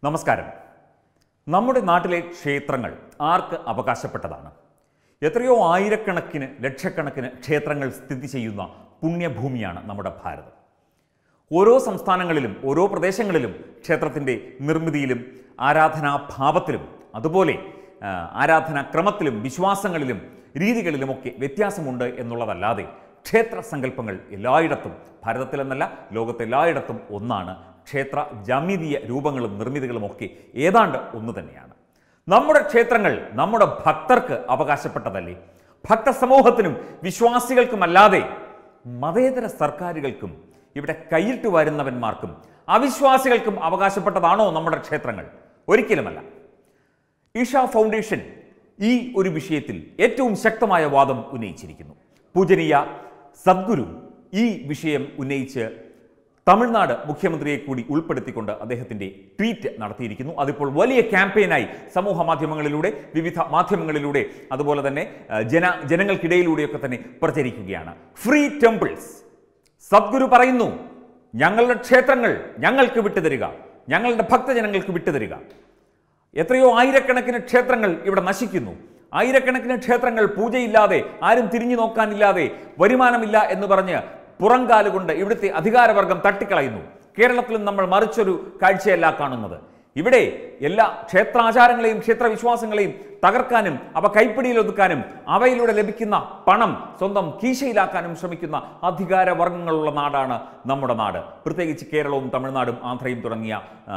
നമസ്കാരം. നമ്മുടെ നാട്ടിലെ ക്ഷേത്രങ്ങൾ ആർക്ക് അവകാശപ്പെട്ടതാണ്? എത്രയോ ആയിരക്കണക്കിന് ലക്ഷക്കണക്കിന് ക്ഷേത്രങ്ങൾ സ്ഥിതി ചെയ്യുന്ന പുണ്യഭൂമിയാണ് നമ്മുടെ ഭാരതം. ഓരോ സംസ്ഥാനങ്ങളിലും ഓരോ പ്രദേശങ്ങളിലും ക്ഷേത്രത്തിൻ്റെ നിർമ്മിതിയിലും ആരാധനാഭാവത്തിലും അതുപോലെ ആരാധനാക്രമത്തിലും വിശ്വാസങ്ങളിലും രീതികളിലുമൊക്കെ വ്യത്യാസമുണ്ട് എന്നുള്ളതല്ലാതെ ക്ഷേത്ര സങ്കല്പങ്ങൾ എല്ലായിടത്തും, ഭാരതത്തിലെന്നല്ല ലോകത്തെല്ലായിടത്തും ഒന്നാണ്. ക്ഷേത്ര ജാമീതീയ രൂപങ്ങളും നിർമ്മിതികളുമൊക്കെ ഏതാണ്ട് ഒന്ന് തന്നെയാണ്. നമ്മുടെ ക്ഷേത്രങ്ങൾ നമ്മുടെ ഭക്തർക്ക് അവകാശപ്പെട്ടതല്ലേ? ഭക്തസമൂഹത്തിനും വിശ്വാസികൾക്കുമല്ലാതെ മതേതര സർക്കാരുകൾക്കും ഇവിടെ കൈയിട്ട് വരുന്നവന്മാർക്കും അവിശ്വാസികൾക്കും അവകാശപ്പെട്ടതാണോ നമ്മുടെ ക്ഷേത്രങ്ങൾ? ഒരിക്കലുമല്ല. ഈഷ ഫൗണ്ടേഷൻ ഈ ഒരു വിഷയത്തിൽ ഏറ്റവും ശക്തമായ വാദം ഉന്നയിച്ചിരിക്കുന്നു. പൂജനീയ സദ്ഗുരു ഈ വിഷയം ഉന്നയിച്ച് തമിഴ്നാട് മുഖ്യമന്ത്രിയെ കൂടി ഉൾപ്പെടുത്തിക്കൊണ്ട് അദ്ദേഹത്തിൻ്റെ ട്വീറ്റ് നടത്തിയിരിക്കുന്നു. അതിപ്പോൾ വലിയ ക്യാമ്പയിനായി സമൂഹ മാധ്യമങ്ങളിലൂടെ, വിവിധ മാധ്യമങ്ങളിലൂടെ, അതുപോലെ തന്നെ ജനങ്ങൾക്കിടയിലൂടെയൊക്കെ തന്നെ പ്രചരിക്കുകയാണ്. Free temples. സദ്ഗുരു പറയുന്നു, ഞങ്ങളുടെ ക്ഷേത്രങ്ങൾ ഞങ്ങൾക്ക് വിട്ടുതരിക, ഞങ്ങളുടെ ഭക്തജനങ്ങൾക്ക് വിട്ടുതരിക. എത്രയോ ആയിരക്കണക്കിന് ക്ഷേത്രങ്ങൾ ഇവിടെ നശിക്കുന്നു. ആയിരക്കണക്കിന് ക്ഷേത്രങ്ങൾ പൂജയില്ലാതെ, ആരും തിരിഞ്ഞു നോക്കാനില്ലാതെ, വരുമാനമില്ല എന്ന് പറഞ്ഞ് പുറംകാലുകൊണ്ട് ഇവിടുത്തെ അധികാരവർഗം തട്ടിക്കളയുന്നു. കേരളത്തിലും നമ്മൾ മറിച്ചൊരു കാഴ്ചയല്ല കാണുന്നത്. ഇവിടെ എല്ലാ ക്ഷേത്രാചാരങ്ങളെയും ക്ഷേത്രവിശ്വാസങ്ങളെയും തകർക്കാനും അവ കൈപ്പിടിയിലൊതുക്കാനും അവയിലൂടെ ലഭിക്കുന്ന പണം സ്വന്തം കീശയിലാക്കാനും ശ്രമിക്കുന്ന അധികാരവർഗങ്ങളുള്ള നാടാണ് നമ്മുടെ നാട്. പ്രത്യേകിച്ച് കേരളവും തമിഴ്നാടും ആന്ധ്രയും തുടങ്ങിയ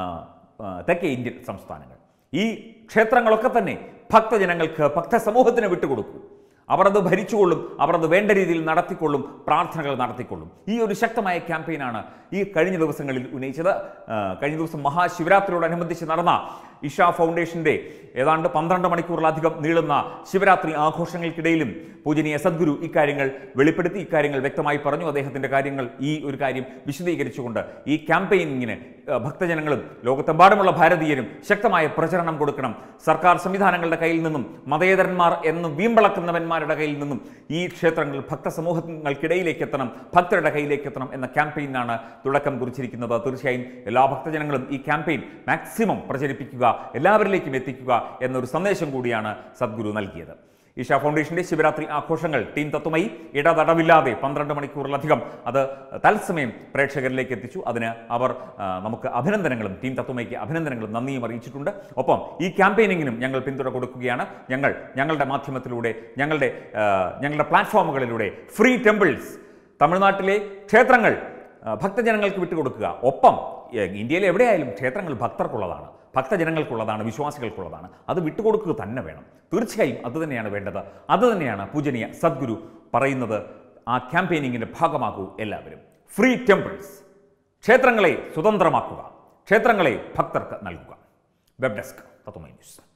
തെക്കേ ഇന്ത്യൻ സംസ്ഥാനങ്ങൾ. ഈ ക്ഷേത്രങ്ങളൊക്കെ തന്നെ ഭക്തജനങ്ങൾക്ക്, ഭക്തസമൂഹത്തിന് വിട്ടുകൊടുക്കൂ. അവർ അത് ഭരിച്ചുകൊള്ളും, അവർ അത് വേണ്ട രീതിയിൽ നടത്തിക്കൊള്ളും, പ്രാർത്ഥനകൾ നടത്തിക്കൊള്ളും. ഈ ഒരു ശക്തമായ ക്യാമ്പയിനാണ് ഈ കഴിഞ്ഞ ദിവസങ്ങളിൽ ഉന്നയിച്ചത്. കഴിഞ്ഞ ദിവസം മഹാശിവരാത്രിയോടനുബന്ധിച്ച് നടന്ന ഇഷ ഫൗണ്ടേഷൻ്റെ ഏതാണ്ട് 12 മണിക്കൂറിലധികം നീളുന്ന ശിവരാത്രി ആഘോഷങ്ങൾക്കിടയിലും പൂജനീയ സദ്ഗുരു ഇക്കാര്യങ്ങൾ വെളിപ്പെടുത്തി, ഇക്കാര്യങ്ങൾ വ്യക്തമായി പറഞ്ഞു. അദ്ദേഹത്തിൻ്റെ കാര്യങ്ങൾ, ഈ ഒരു കാര്യം വിശദീകരിച്ചുകൊണ്ട് ഈ ക്യാമ്പയിനിങ്ങിന് ഭക്തജനങ്ങളും ലോകത്തെമ്പാടുമുള്ള ഭാരതീയരും ശക്തമായ പ്രചരണം കൊടുക്കണം. സർക്കാർ സംവിധാനങ്ങളുടെ കയ്യിൽ നിന്നും, മതേതരന്മാർ എന്ന് വീമ്പളക്കുന്നവന്മാരുടെ കയ്യിൽ നിന്നും ഈ ക്ഷേത്രങ്ങൾ ഭക്തസമൂഹങ്ങൾക്കിടയിലേക്ക് എത്തണം, ഭക്തരുടെ കയ്യിലേക്ക് എത്തണം എന്ന ക്യാമ്പയിനാണ് തുടക്കം കുറിച്ചിരിക്കുന്നത്. തീർച്ചയായും എല്ലാ ഭക്തജനങ്ങളും ഈ ക്യാമ്പയിൻ മാക്സിമം പ്രചരിപ്പിക്കുക, എല്ലാവരിലേക്കും എത്തിക്കുക എന്നൊരു സന്ദേശം കൂടിയാണ് സദ്ഗുരു നൽകിയത്. ഈഷ ഫൗണ്ടേഷന്റെ ശിവരാത്രി ആഘോഷങ്ങൾ ടീം തത്വമയി ഇടതടവില്ലാതെ 12 മണിക്കൂറിലധികം അത് തത്സമയം പ്രേക്ഷകരിലേക്ക് എത്തിച്ചു. അതിന് അവർ നമുക്ക് അഭിനന്ദനങ്ങളും, ടീം തത്വമയ്ക്ക് അഭിനന്ദനങ്ങളും നന്ദിയും അറിയിച്ചിട്ടുണ്ട്. ഒപ്പം ഈ ക്യാമ്പയിനിങ്ങിനും ഞങ്ങൾ പിന്തുണ കൊടുക്കുകയാണ്. ഞങ്ങളുടെ മാധ്യമത്തിലൂടെ, ഞങ്ങളുടെ പ്ലാറ്റ്ഫോമുകളിലൂടെ ഫ്രീ ടെമ്പിൾസ്, തമിഴ്നാട്ടിലെ ക്ഷേത്രങ്ങൾ ഭക്തജനങ്ങൾക്ക് വിട്ടുകൊടുക്കുക. ഒപ്പം ഇന്ത്യയിലെ എവിടെയായാലും ക്ഷേത്രങ്ങൾ ഭക്തർക്കുള്ളതാണ്, ഭക്തജനങ്ങൾക്കുള്ളതാണ്, വിശ്വാസികൾക്കുള്ളതാണ്. അത് വിട്ടുകൊടുക്കുക തന്നെ വേണം. തീർച്ചയായും അതുതന്നെയാണ് വേണ്ടത്. അതുതന്നെയാണ് പൂജനീയ സദ്ഗുരു പറയുന്നത്. ആ ക്യാമ്പയിനിങ്ങിൻ്റെ ഭാഗമാകൂ എല്ലാവരും. Free temples. ക്ഷേത്രങ്ങളെ സ്വതന്ത്രമാക്കുക, ക്ഷേത്രങ്ങളെ ഭക്തർക്ക് നൽകുക. Web desk Tatwamayi news.